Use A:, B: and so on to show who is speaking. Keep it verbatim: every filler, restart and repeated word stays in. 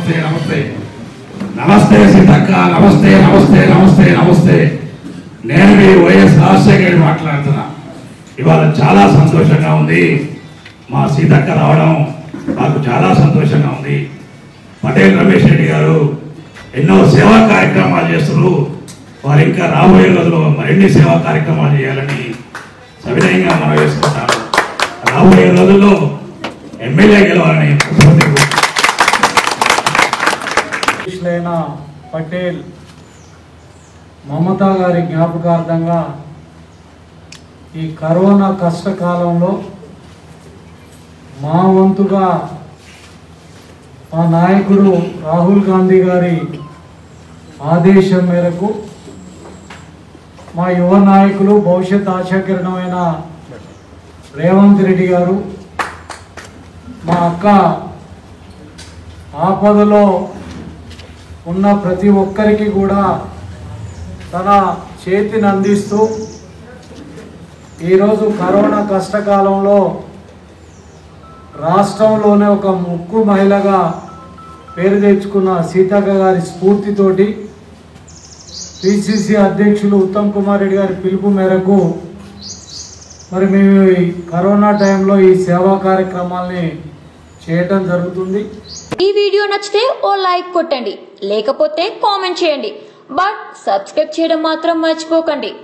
A: నమస్తే నమస్తే నమస్తే సీతక్క, నమస్తే నమస్తే నమస్తే నమస్తే. నేను మీ వైఎస్ రాజశేఖర్ మాట్లాడుతున్నా. ఇవాళ చాలా సంతోషంగా ఉంది, మా సీతక్క రావడం మాకు చాలా సంతోషంగా ఉంది. పటేల్ రమేష్ రెడ్డి గారు ఎన్నో సేవా కార్యక్రమాలు చేస్తున్నారు. వారు ఇంకా రాబోయే రోజుల్లో మరిన్ని సేవా కార్యక్రమాలు చేయాలని సవినయంగా మనం వేసుకుంటారు. రాబోయే రోజుల్లో ఎమ్మెల్యే గెలవాలని
B: పటేల్ మమతా గారి జ్ఞాపకార్థంగా ఈ కరోనా కష్టకాలంలో మా వంతుగా మా నాయకుడు రాహుల్ గాంధీ గారి ఆదేశం మేరకు మా యువ నాయకులు భవిష్యత్ ఆశాకిరణమైన రేవంత్ రెడ్డి గారు, మా అక్క ఆపదలో ఉన్న ప్రతి ఒక్కరికి కూడా తన చేతిని అందిస్తూ ఈరోజు కరోనా కష్టకాలంలో రాష్ట్రంలోనే ఒక ముక్కు మహిళగా పేరు తెచ్చుకున్న సీతక్క గారి స్ఫూర్తితోటి పిసిసి అధ్యక్షులు ఉత్తమ్ కుమార్ రెడ్డి గారి పిలుపు మేరకు మరి మేము ఈ కరోనా టైంలో ఈ సేవా కార్యక్రమాల్ని చేయటం జరుగుతుంది.
C: ఈ వీడియో నచ్చితే ఓ లైక్ కొట్టండి, లేకపోతే కామెంట్ చేయండి. బట్ సబ్స్క్రైబ్ చేయడం మాత్రం మర్చిపోకండి.